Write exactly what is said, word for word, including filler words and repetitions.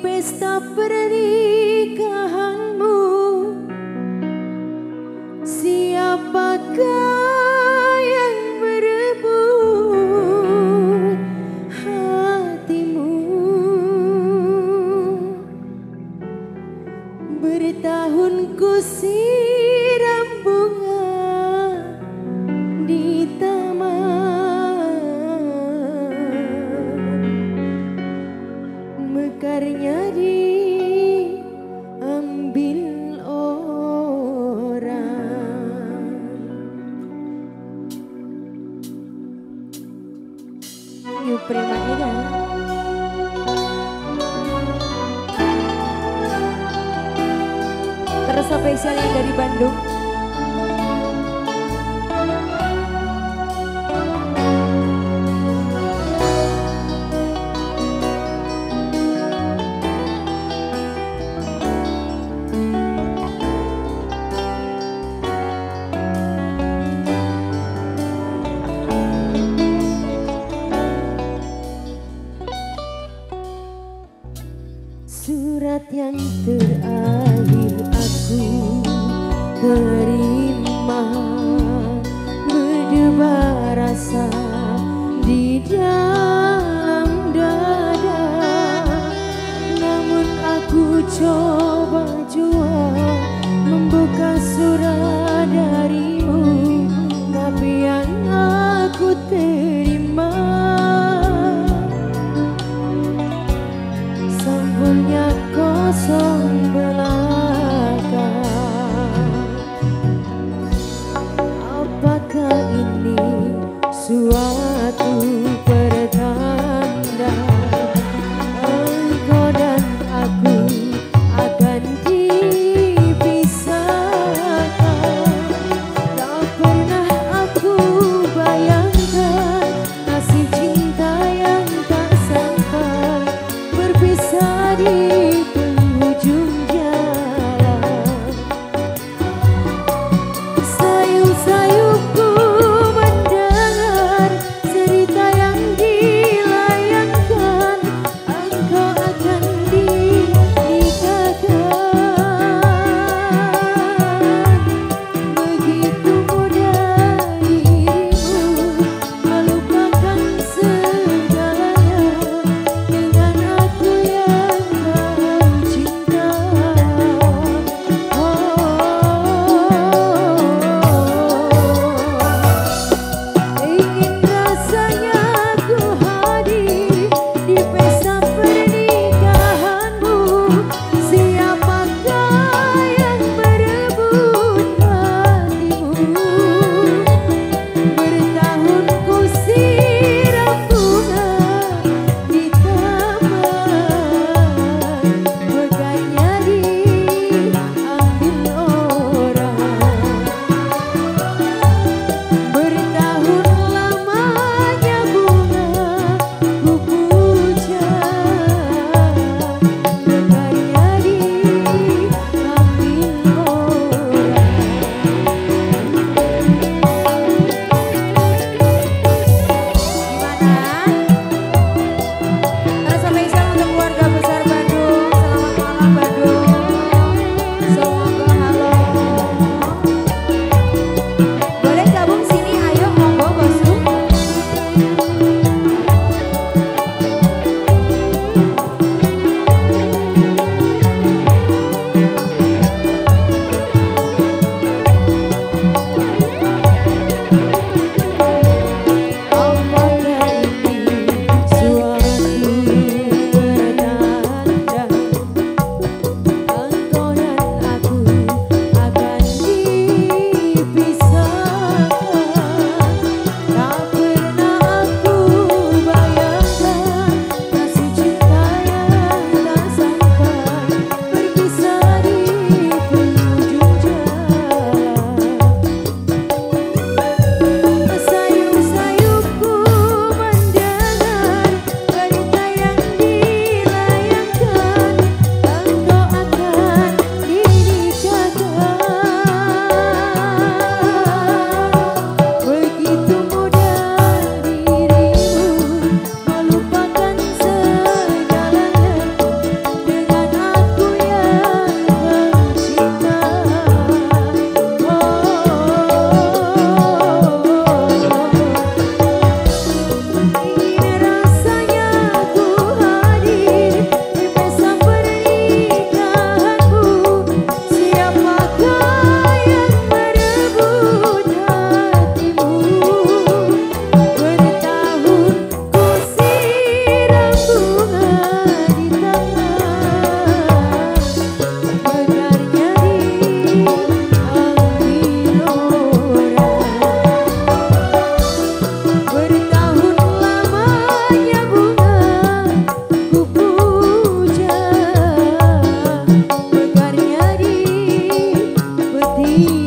pesta pernikahanmu, siapakah yang berebut hatimu? Bertahun ku siram bunga di taman, mekarnya diambil orang. Yuk prima ida. Terasa spesial yang dari Bandung. Surat yang terakhir aku terima, berdebar rasa di dalam dada. Namun aku coba jua membuka surat darimu, tapi yang aku terima sambungnya kosong belaka. Apakah ini suatu pertanda engkau dan aku akan dipisahkan? Tak pernah aku bayangkan nasib cinta yang tak sangka berpisah di penghujung megarnya di betis